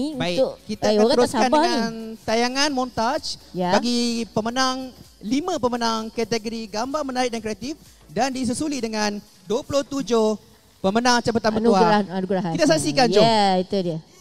ni Baik, untuk kita akan orang tak teruskan sabar dengan tayangan montaj bagi pemenang 5 pemenang kategori gambar menarik dan kreatif dan disusuli dengan 27 pemenang cabutan bertuah. Anugerah. Kita saksikan, jom. Ya, itu dia.